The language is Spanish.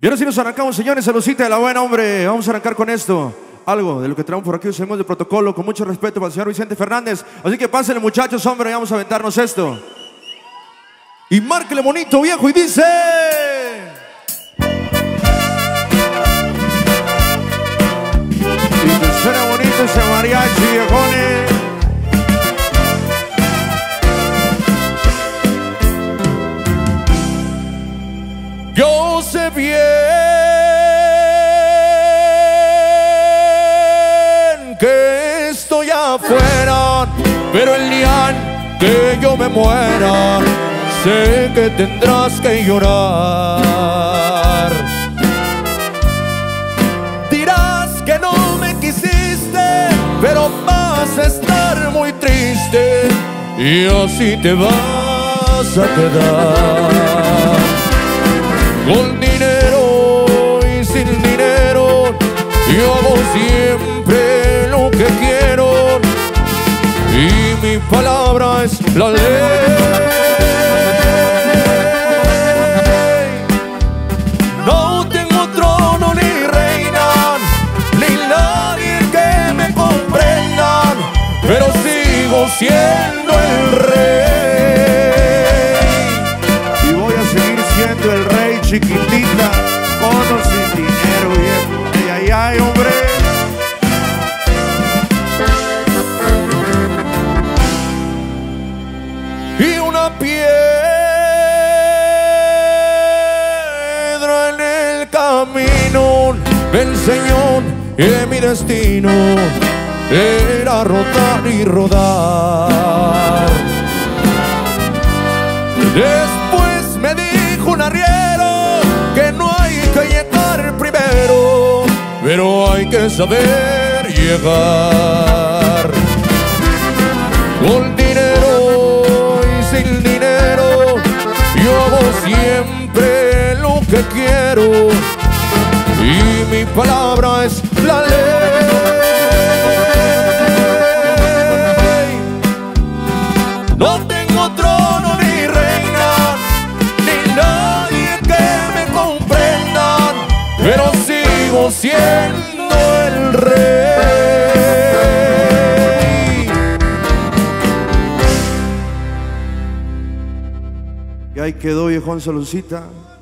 Y ahora sí nos arrancamos, señores, saludcita de la buena, hombre. Vamos a arrancar con esto. Algo de lo que traemos por aquí, usemos de protocolo, con mucho respeto para el señor Vicente Fernández. Así que pásenle, muchachos, hombre, y vamos a aventarnos esto. Y márquele bonito, viejo, y dice... Y que suena bonito ese mariachi, viejones. Yo sé bien que estoy afuera, pero el día que yo me muera, sé que tendrás que llorar. Dirás que no me quisiste, pero vas a estar muy triste y así te vas a quedar. Con dinero y sin dinero, yo hago siempre lo que quiero y mi palabra es la ley. No tengo trono ni reina, ni nadie que me comprenda, pero sigo siendo el rey. Y voy a seguir siendo el rey. Chiquitita, con o sin dinero, viejo. Ay, ay, ay, hombre. Y una piedra en el camino me enseñó que mi destino era rodar y rodar. Después me dijo un arriero que no hay que llegar primero, pero hay que saber llegar. Con dinero y sin dinero, yo hago siempre lo que quiero y mi palabra es la ley. No tengo trono ni reina, ni nadie que me comprenda, pero sigo siendo el rey. Y ahí quedó, viejón, saludcita.